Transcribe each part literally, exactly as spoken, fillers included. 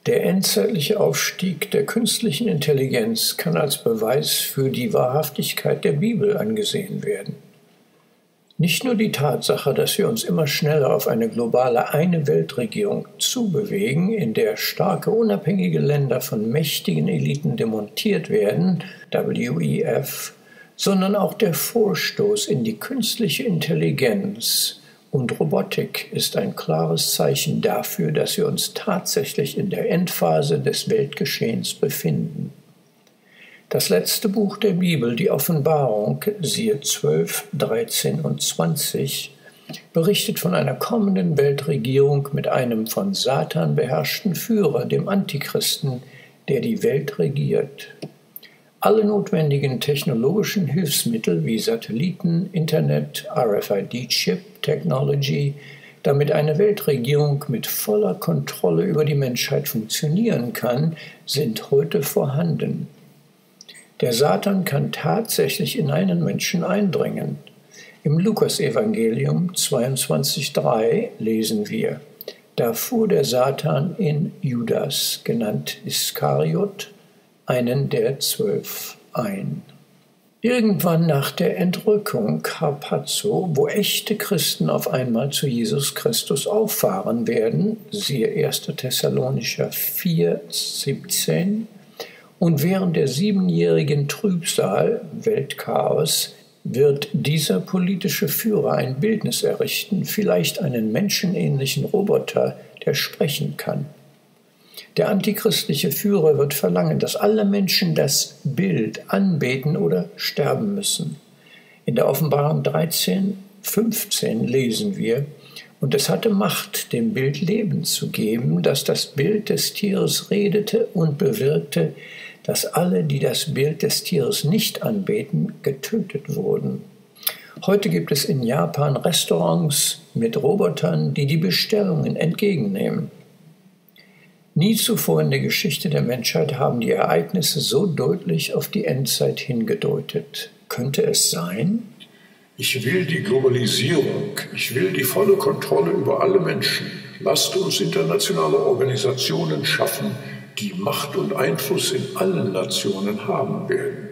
Der endzeitliche Aufstieg der künstlichen Intelligenz kann als Beweis für die Wahrhaftigkeit der Bibel angesehen werden. Nicht nur die Tatsache, dass wir uns immer schneller auf eine globale Eine-Welt-Regierung zubewegen, in der starke unabhängige Länder von mächtigen Eliten demontiert werden, W E F, sondern auch der Vorstoß in die künstliche Intelligenz und Robotik ist ein klares Zeichen dafür, dass wir uns tatsächlich in der Endphase des Weltgeschehens befinden. Das letzte Buch der Bibel, die Offenbarung, siehe zwölf, dreizehn und zwanzig, berichtet von einer kommenden Weltregierung mit einem von Satan beherrschten Führer, dem Antichristen, der die Welt regiert. Alle notwendigen technologischen Hilfsmittel wie Satelliten, Internet, R F I D-Chip, Technology, damit eine Weltregierung mit voller Kontrolle über die Menschheit funktionieren kann, sind heute vorhanden. Der Satan kann tatsächlich in einen Menschen eindringen. Im Lukasevangelium zweiundzwanzig drei lesen wir: Da fuhr der Satan in Judas, genannt Iskariot, einen der Zwölf, ein. Irgendwann nach der Entrückung Harpazo, wo echte Christen auf einmal zu Jesus Christus auffahren werden, siehe erster Thessalonicher vier, siebzehn, und während der siebenjährigen Trübsal, Weltchaos, wird dieser politische Führer ein Bildnis errichten, vielleicht einen menschenähnlichen Roboter, der sprechen kann. Der antichristliche Führer wird verlangen, dass alle Menschen das Bild anbeten oder sterben müssen. In der Offenbarung dreizehn, fünfzehn lesen wir: Und es hatte Macht, dem Bild Leben zu geben, dass das Bild des Tieres redete und bewirkte, dass alle, die das Bild des Tieres nicht anbeten, getötet wurden. Heute gibt es in Japan Restaurants mit Robotern, die die Bestellungen entgegennehmen. Nie zuvor in der Geschichte der Menschheit haben die Ereignisse so deutlich auf die Endzeit hingedeutet. Könnte es sein? Ich will die Globalisierung, ich will die volle Kontrolle über alle Menschen. Lasst uns internationale Organisationen schaffen, die Macht und Einfluss in allen Nationen haben werden.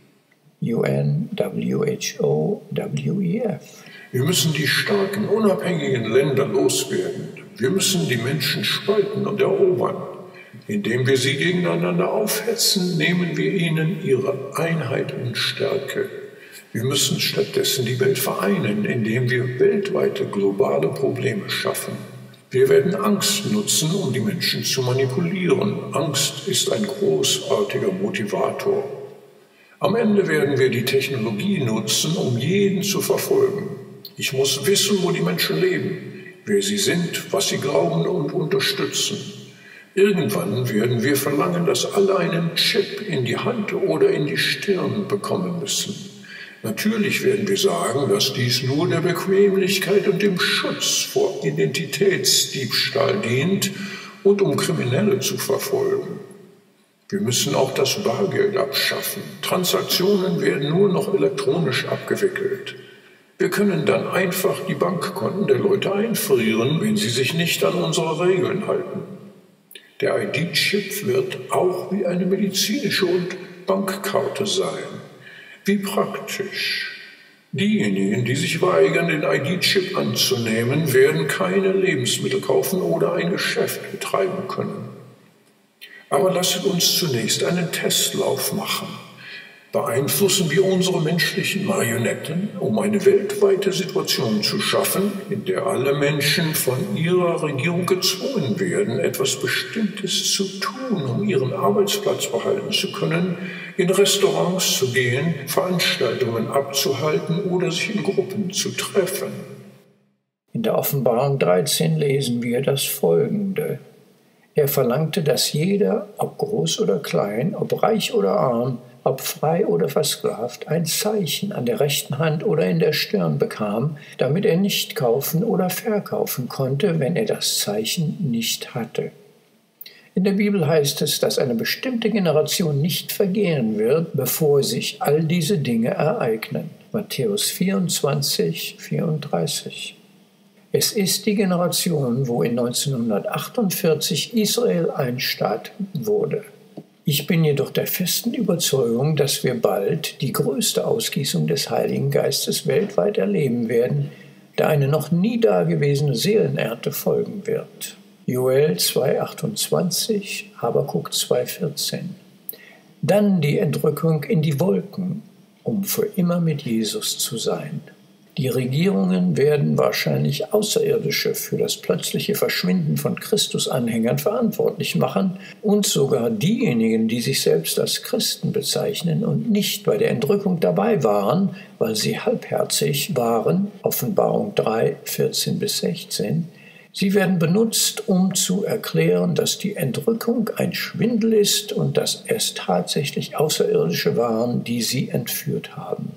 U N, W H O, W E F. Wir müssen die starken, unabhängigen Länder loswerden. Wir müssen die Menschen spalten und erobern. Indem wir sie gegeneinander aufhetzen, nehmen wir ihnen ihre Einheit und Stärke. Wir müssen stattdessen die Welt vereinen, indem wir weltweite globale Probleme schaffen. Wir werden Angst nutzen, um die Menschen zu manipulieren. Angst ist ein großartiger Motivator. Am Ende werden wir die Technologie nutzen, um jeden zu verfolgen. Ich muss wissen, wo die Menschen leben, wer sie sind, was sie glauben und unterstützen. Irgendwann werden wir verlangen, dass alle einen Chip in die Hand oder in die Stirn bekommen müssen. Natürlich werden wir sagen, dass dies nur der Bequemlichkeit und dem Schutz vor Identitätsdiebstahl dient und um Kriminelle zu verfolgen. Wir müssen auch das Bargeld abschaffen. Transaktionen werden nur noch elektronisch abgewickelt. Wir können dann einfach die Bankkonten der Leute einfrieren, wenn sie sich nicht an unsere Regeln halten. Der I D-Chip wird auch wie eine medizinische und Bankkarte sein. Wie praktisch. Diejenigen, die sich weigern, den I D-Chip anzunehmen, werden keine Lebensmittel kaufen oder ein Geschäft betreiben können. Aber lasset uns zunächst einen Testlauf machen. Beeinflussen wir unsere menschlichen Marionetten, um eine weltweite Situation zu schaffen, in der alle Menschen von ihrer Regierung gezwungen werden, etwas Bestimmtes zu tun, um ihren Arbeitsplatz behalten zu können, in Restaurants zu gehen, Veranstaltungen abzuhalten oder sich in Gruppen zu treffen. In der Offenbarung dreizehn lesen wir das Folgende: Er verlangte, dass jeder, ob groß oder klein, ob reich oder arm, ob frei oder versklavt, ein Zeichen an der rechten Hand oder in der Stirn bekam, damit er nicht kaufen oder verkaufen konnte, wenn er das Zeichen nicht hatte. In der Bibel heißt es, dass eine bestimmte Generation nicht vergehen wird, bevor sich all diese Dinge ereignen. Matthäus vierundzwanzig, vierunddreißig. Es ist die Generation, wo in neunzehnhundertachtundvierzig Israel ein Staat wurde. Ich bin jedoch der festen Überzeugung, dass wir bald die größte Ausgießung des Heiligen Geistes weltweit erleben werden, da eine noch nie dagewesene Seelenernte folgen wird. Joel zwei achtundzwanzig, Habakuk zwei vierzehn. Dann die Entrückung in die Wolken, um für immer mit Jesus zu sein. Die Regierungen werden wahrscheinlich Außerirdische für das plötzliche Verschwinden von Christusanhängern verantwortlich machen und sogar diejenigen, die sich selbst als Christen bezeichnen und nicht bei der Entrückung dabei waren, weil sie halbherzig waren, Offenbarung drei, vierzehn bis sechzehn, sie werden benutzt, um zu erklären, dass die Entrückung ein Schwindel ist und dass es tatsächlich Außerirdische waren, die sie entführt haben.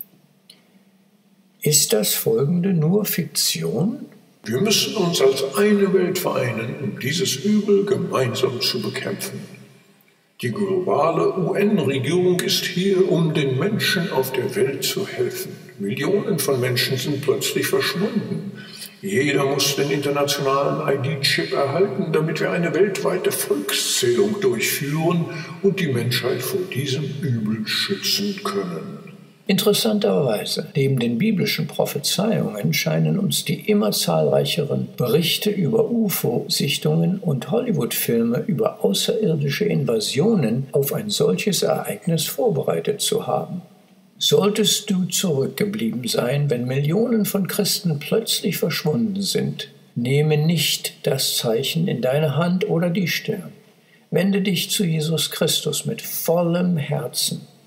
Ist das Folgende nur Fiktion? Wir müssen uns als eine Welt vereinen, um dieses Übel gemeinsam zu bekämpfen. Die globale U N-Regierung ist hier, um den Menschen auf der Welt zu helfen. Millionen von Menschen sind plötzlich verschwunden. Jeder muss den internationalen I D-Chip erhalten, damit wir eine weltweite Volkszählung durchführen und die Menschheit vor diesem Übel schützen können. Interessanterweise, neben den biblischen Prophezeiungen scheinen uns die immer zahlreicheren Berichte über U F O-Sichtungen und Hollywood-Filme über außerirdische Invasionen auf ein solches Ereignis vorbereitet zu haben. Solltest du zurückgeblieben sein, wenn Millionen von Christen plötzlich verschwunden sind, nehme nicht das Zeichen in deine Hand oder die Stirn. Wende dich zu Jesus Christus mit vollem Herzen.